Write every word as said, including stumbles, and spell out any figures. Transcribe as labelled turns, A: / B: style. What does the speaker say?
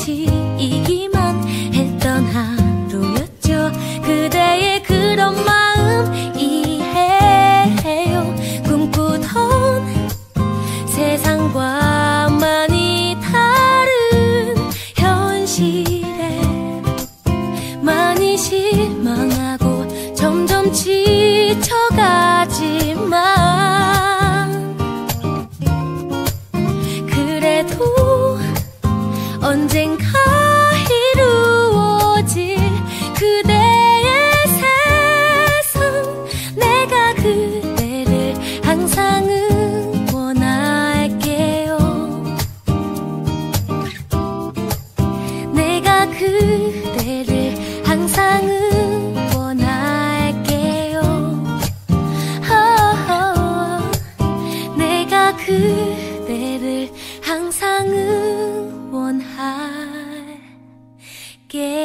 A: 넘치기만 했던 하루였죠. 그대의 그런 마음 이해해요. 꿈꾸던 세상과 많이 다른 현실에 많이 실망하고 점점 지쳐가지만 그래도 언젠가 이루어질 그대의 세상, 내가 그대를 항상 응원할게요. 내가 그대를 항상 응원할게요. oh, 내가 그대를 항상 응원할게요.